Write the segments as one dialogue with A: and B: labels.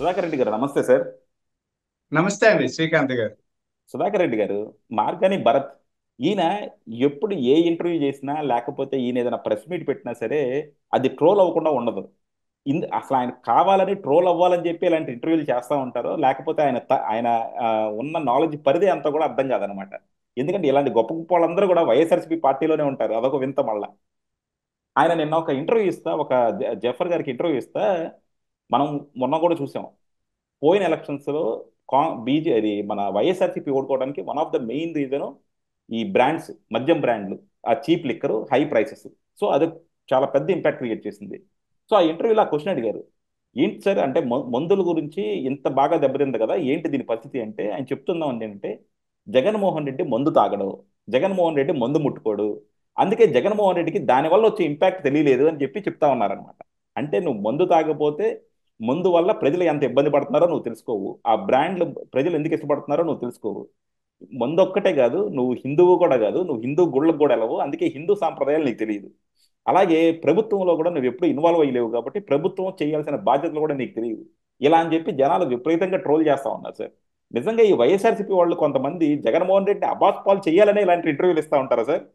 A: సుధాకర్ రెడ్డి గారు నమస్తే సార్.
B: నమస్తే అండి శ్రీకాంత్ గారు.
A: సుధాకర్ రెడ్డి గారు, మార్గాని భరత్ ఈయన ఎప్పుడు ఏ ఇంటర్వ్యూ చేసినా లేకపోతే ఈయన ఏదైనా ప్రెస్ మీట్ పెట్టినా సరే అది ట్రోల్ అవ్వకుండా ఉండదు. అసలు ఆయన కావాలని ట్రోల్ అవ్వాలని చెప్పి ఇలాంటి ఇంటర్వ్యూలు చేస్తూ ఉంటారు, లేకపోతే ఆయన ఆ, ఉన్న నాలెడ్జ్ పరిధి అంతా కూడా అర్థం కాదనమాట. ఎందుకంటే ఇలాంటి గొప్ప గొప్ప వాళ్ళందరూ కూడా వైఎస్ఆర్సీపీ పార్టీలోనే ఉంటారు, అదొక వింత మళ్ళా. ఆయన నిన్న ఒక ఇంటర్వ్యూ ఇస్తా, ఒక జఫర్ గారికి ఇంటర్వ్యూ ఇస్తా, మనం మొన్న కూడా చూసాం. పోయిన ఎలక్షన్స్ లో అది మన వైఎస్ఆర్సీపీ ఓడుకోవడానికి one of the main reason ఈ బ్రాండ్స్, మద్యం బ్రాండ్లు, ఆ cheap liquor, high prices. So అది చాలా పెద్ద ఇంపాక్ట్ క్రియేట్ చేసింది. సో ఆ ఇంటర్వ్యూలో ఆ క్వశ్చన్ అడిగారు, ఏంటి సార్ అంటే మందుల గురించి ఇంత బాగా దెబ్బతింది కదా, ఏంటి దీని పరిస్థితి అంటే ఆయన చెప్తున్నాం ఏంటంటే, జగన్మోహన్ రెడ్డి మందు తాగడు, జగన్మోహన్ రెడ్డి మందు ముట్టుకోడు, అందుకే జగన్మోహన్ రెడ్డికి దానివల్ల వచ్చే ఇంపాక్ట్ తెలియలేదు అని చెప్పి చెప్తా ఉన్నారనమాట. అంటే నువ్వు మందు తాగపోతే మందు వల్ల ప్రజలు ఎంత ఇబ్బంది పడుతున్నారో నువ్వు తెలుసుకోవు, ఆ బ్రాండ్లు ప్రజలు ఎందుకు ఇష్టపడుతున్నారో నువ్వు తెలుసుకోవు. మందు ఒక్కటే కాదు, నువ్వు హిందువు కూడా కాదు, నువ్వు హిందూ గుళ్ళకు కూడా వెళ్ళవు, అందుకే హిందూ సాంప్రదాయాలు నీకు తెలియదు. అలాగే ప్రభుత్వంలో కూడా నువ్వు ఎప్పుడు ఇన్వాల్వ్ అయ్యలేవు కాబట్టి ప్రభుత్వం చేయాల్సిన బాధ్యతలు కూడా నీకు తెలియదు. ఇలా అని చెప్పి జనాలు విపరీతంగా ట్రోల్ చేస్తా ఉన్నారు సార్. నిజంగా ఈ వైఎస్ఆర్సీపీ వాళ్ళు కొంతమంది జగన్మోహన్ రెడ్డిని అబాస్ పాలు చేయాలనే ఇలాంటి ఇంటర్వ్యూలు ఇస్తా ఉంటారా సార్?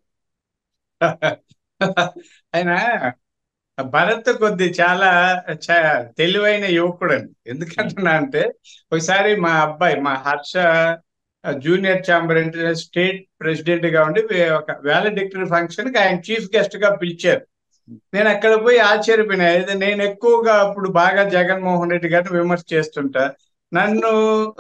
B: ఆయన భరత్ కొద్ది చాలా తెలివైన యువకుడు అండి.
A: ఉమ్,
B: ఎందుకంటున్నా అంటే ఒకసారి మా అబ్బాయి మా Harsha junior chamber international state president గా ఉండి ఒక వాలడిక్టరీ ఫంక్షన్ కి ఆయన చీఫ్ గెస్ట్ గా పిలిచారు. నేను అక్కడ పోయి ఆశ్చర్యపోయినా. నేను ఎక్కువగా అప్పుడు బాగా జగన్మోహన్ రెడ్డి గారిని విమర్శ చేస్తుంటా. నన్ను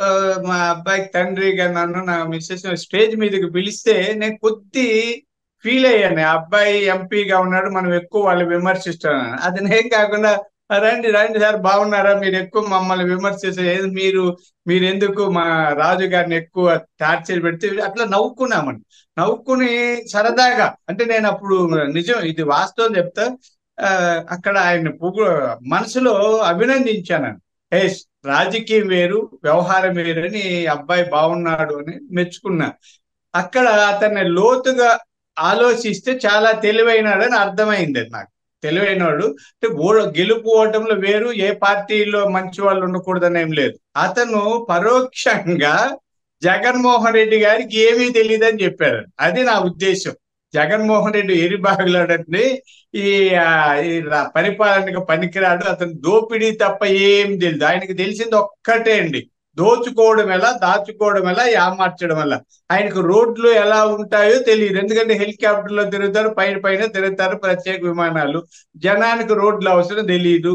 B: మా అబ్బాయికి తండ్రిగా నన్ను నా మిస్సెస్ స్టేజ్ మీదకి పిలిస్తే నేను కొద్ది ఫీల్ అయ్యాను. ఆ అబ్బాయి ఎంపీగా ఉన్నాడు, మనం ఎక్కువ వాళ్ళు విమర్శిస్తున్నాను. అది నేను కాకుండా రండి రండి సార్ బాగున్నారా, మీరు ఎక్కువ మమ్మల్ని విమర్శిస్తారు, ఏది మీరు ఎందుకు మా రాజు గారిని ఎక్కువ టార్చర్ పెడితే అట్లా నవ్వుకున్నామండి. నవ్వుకుని సరదాగా అంటే నేను అప్పుడు నిజం ఇది వాస్తవం చెప్తా. ఆ అక్కడ ఆయన మనసులో అభినందించాను. ఏ రాజకీయం వేరు వ్యవహారం వేరు అని అబ్బాయి బాగున్నాడు అని మెచ్చుకున్నా. అక్కడ అతన్ని లోతుగా ఆలోచిస్తే చాలా తెలివైనడని అర్థమైంది నాకు. తెలివైనవాడు అంటే గెలుపు ఓటములు వేరు, ఏ పార్టీలో మంచి వాళ్ళు ఉండకూడదని ఏం లేదు. అతను పరోక్షంగా జగన్మోహన్ రెడ్డి గారికి ఏమీ తెలియదని చెప్పారు. అది నా ఉద్దేశం. జగన్మోహన్ రెడ్డి ఎరిబాగులాడండి, ఈ ఆ, ఈ పరిపాలనకు పనికిరాడు, అతను దోపిడీ తప్ప ఏం తెలియదు. ఆయనకి తెలిసింది ఒక్కటే అండి, దోచుకోవడం ఎలా, దాచుకోవడం ఎలా, ఏమార్చడం ఎలా. ఆయనకు రోడ్లు ఎలా ఉంటాయో తెలియదు. ఎందుకంటే హెలికాప్టర్లో తిరుగుతారు, పైన పైన తిరుగుతారు, ప్రత్యేక విమానాలు. జనానికి రోడ్లు అవసరం తెలియదు.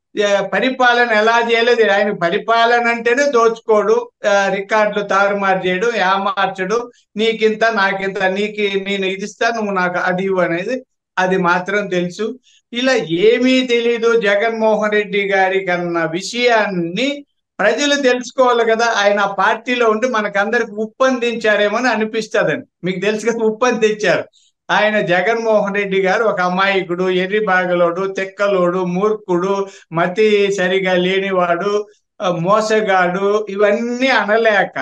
B: పరిపాలన ఎలా చేయలేదు. ఆయన పరిపాలన అంటేనే దోచుకోడు, రికార్డులు తారుమారు చేయడం, ఏమార్చడం, నీకింత నాకింత, నేను ఇది ఇస్తా నువ్వు నాకు అది ఇవ్వు అనేది, అది మాత్రం తెలుసు. ఇలా ఏమీ తెలీదు జగన్మోహన్ రెడ్డి గారి కన్న విషయాన్ని ప్రజలు తెలుసుకోవాలి కదా. ఆయన ఆ పార్టీలో ఉండి మనకందరికి ఉప్పందించారేమో అని అనిపిస్తుందండి. మీకు తెలుసు కదా, ఉప్పందించారు. ఆయన జగన్మోహన్ రెడ్డి గారు ఒక అమాయకుడు, ఎర్రి బాగలోడు, తెక్కలోడు, మూర్ఖుడు, మతి సరిగా లేనివాడు, మోసగాడు, ఇవన్నీ అనలేక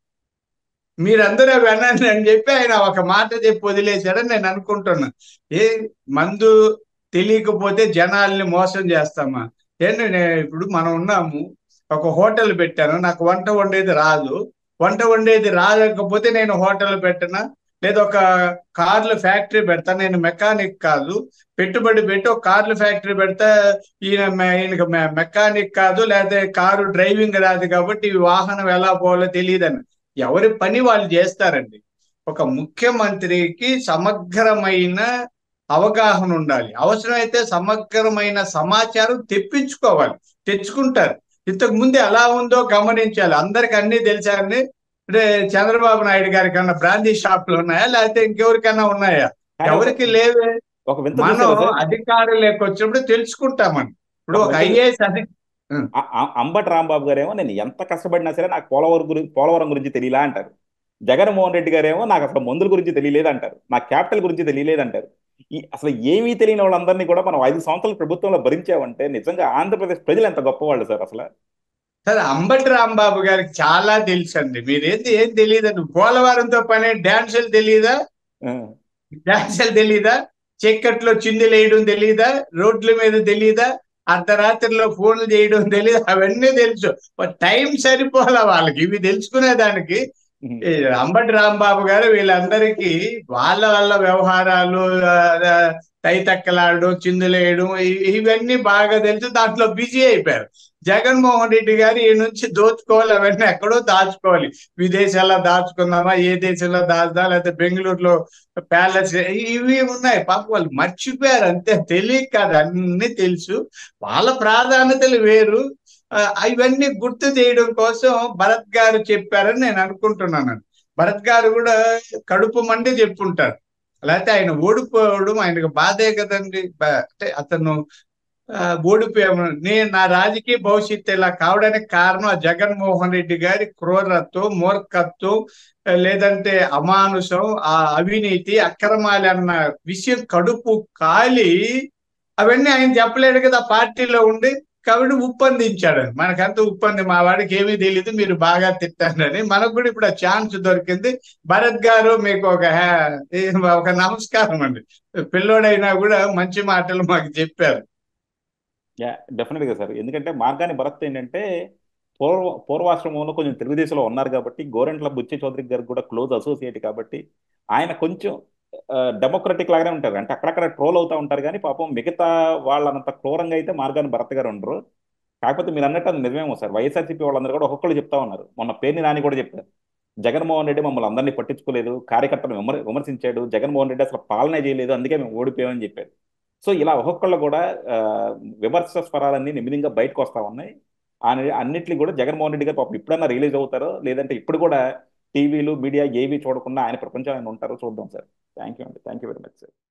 B: మీరందరూ వినండి అని చెప్పి ఆయన ఒక మాట చెప్పి వదిలేశాడని నేను అనుకుంటున్నా. ఏ మందు తెలియకపోతే జనాల్ని మోసం చేస్తామా? ఏంటి ఇప్పుడు మనం ఉన్నాము, ఒక హోటల్ పెట్టాను, నాకు వంట వండేది రాదు. వంట వండేది రాలేకపోతే నేను హోటల్ పెట్టనా? లేదా ఒక కార్ల ఫ్యాక్టరీ పెడతా, నేను మెకానిక్ కాదు, పెట్టుబడి పెట్టి ఒక కార్ల ఫ్యాక్టరీ పెడతా, ఈయనకి మెకానిక్ కాదు, లేదా కారు డ్రైవింగ్ రాదు కాబట్టి ఈ వాహనం ఎలా పోవాలో తెలియదని ఎవరి పని వాళ్ళు చేస్తారండి. ఒక ముఖ్యమంత్రికి సమగ్రమైన అవగాహన ఉండాలి. అవసరమైతే సమగ్రమైన సమాచారం తెప్పించుకోవాలి, తెచ్చుకుంటారు. ఇంతకు ముందు ఎలా ఉందో గమనించాలి. అందరికి అన్ని తెలిసారని అంటే చంద్రబాబు నాయుడు గారి కన్నా బ్రాందీ షాపులు ఉన్నాయా, లేకపోతే ఇంకెవరికైనా ఉన్నాయా?
A: కానీ
B: ఎవరికి లేవే.
A: ఒక వింత
B: మనం
A: చూసారా సార్?
B: అధికారులకు వచ్చినప్పుడు తెలుసుకుంటామని. ఇప్పుడు
A: ఒక
B: ఒక
A: వింత
B: ఐఏఎస్
A: అంబటి రాంబాబు గారేమో నేను ఎంత కష్టపడినా సరే నాకు పోలవరం గురించి తెలియలా అంటారు. జగన్మోహన్ రెడ్డి గారేమో నాకు అసలు మందుల గురించి తెలియలేదు అంటారు, నాకు క్యాపిటల్ గురించి తెలియలేదు అంటారు. ఈ అసలు ఏమీ తెలియని వాళ్ళందరినీ కూడా మనం 5 సంవత్సరాల ప్రభుత్వంలో భరించామంటే నిజంగా ఆంధ్రప్రదేశ్ ప్రజలు ఎంత గొప్పవాళ్ళు సార్ అసలు.
B: సరే, అంబటి రాంబాబు గారికి చాలా తెలుసు అండి. ఏం తెలియదండి. పోలవరంతో పని డాన్సులు తెలియదా?
A: ఆ,
B: డాన్సులు తెలీదా? చీకట్లో చిందులు వేయడం తెలీదా? రోడ్ల మీద తెలీదా? అర్ధరాత్రిలో ఫోన్లు చేయడం తెలియదు, అవన్నీ తెలుసు. టైం సరిపోలా వాళ్ళకి ఇవి తెలుసుకునేదానికి.
A: ఉమ్,
B: ఈ అంబటి రాంబాబు గారు వీళ్ళందరికీ వాళ్ళ వాళ్ళ వ్యవహారాలు, ఆ, తైతక్కలాడడం, చిందులేయడం, ఇవన్నీ బాగా తెలుసు, దాంట్లో బిజీ అయిపోయారు. జగన్మోహన్ రెడ్డి గారు ఈ నుంచి దోచుకోవాలి, అవన్నీ ఎక్కడో దాచుకోవాలి. విదేశాల్లో దాచుకుందామా, ఏ దేశంలో దాచుదా, లేకపోతే బెంగళూరులో ప్యాలెస్, ఇవి ఉన్నాయి. పాప వాళ్ళు మర్చిపోయారు అంతే, తెలియక కాదు, అన్ని తెలుసు. వాళ్ళ ప్రాధాన్యతలు వేరు. ఆ, ఇవన్నీ గుర్తు చేయడం కోసం భరత్ గారు చెప్పారని నేను అనుకుంటున్నాను. భరత్ గారు కూడా కడుపు మండి చెప్పుంటారు, లేకపోతే ఆయన ఓడిపోవడం ఆయనకు బాధే కదండి. అంటే అతను ఓడిపోయాము. నేను నా రాజకీయ భవిష్యత్తు ఇలా కావడానికి కారణం ఆ జగన్మోహన్ రెడ్డి గారి క్రూరత్వం, మూర్ఖత్వం, లేదంటే అమానుషం, ఆ అవినీతి, అక్రమాలు అన్న విషయం కడుపు కాలి అవన్నీ ఆయన చెప్పలేడు కదా పార్టీలో ఉండి. కాబట్టి ఉప్పందించాడు. మనకంతా ఉప్పంది, మా వాడికి ఏమీ తెలియదు, మీరు బాగా తిట్టారని. మనకు కూడా ఇప్పుడు ఆ ఛాన్స్ దొరికింది. భరత్ గారు మీకు ఒక నమస్కారం అండి. పిల్లోడైనా కూడా మంచి మాటలు మాకు చెప్పారు.
A: యా, డెఫినెట్గా సార్. ఎందుకంటే మార్గాని భరత్ ఏంటంటే పూర్వాశ్రమంలో కొంచెం తెలుగుదేశంలో ఉన్నారు కాబట్టి, గోరెంట్ల బుచ్చి చౌదరి గారికి కూడా క్లోజ్ అసోసియేట్ కాబట్టి ఆయన కొంచెం డెమోక్రటిక్ లాగానే ఉంటారు. అంటే అక్కడక్కడ ట్రోల్ అవుతా ఉంటారు కానీ పాపం మిగతా వాళ్ళంత క్రూరంగా అయితే మార్గాని భరత్ గారు ఉండరు. కాకపోతే మీరు అన్నట్టు అది నిజమేమో సార్. వైఎస్ఆర్సీపీ వాళ్ళందరూ కూడా ఒక్కొక్కరు చెప్తా ఉన్నారు. మొన్న పేర్ని నాని కూడా చెప్పారు, జగన్మోహన్ రెడ్డి మమ్మల్ని అందరినీ పట్టించుకోలేదు, కార్యకర్తలు విమర్శించాడు, జగన్మోహన్ రెడ్డి అసలు పాలనే చేయలేదు, అందుకే మేము ఓడిపోయామని చెప్పారు. సో ఇలా ఒక్కొక్కళ్ళు కూడా ఆ, విమర్శ స్వరాలన్నీ నిమిదంగా బయటకు వస్తా ఉన్నాయి. అన్నిట్లు కూడా జగన్మోహన్ రెడ్డి గారు పాపం ఇప్పుడన్నా రిలీజ్ అవుతారో, లేదంటే ఇప్పుడు కూడా టీవీలు మీడియా ఏవి చూడకుండా ఆయన ప్రపంచం ఆయన ఉంటారో చూద్దాం సార్. థ్యాంక్ యూ అండి. Thank you very much sir.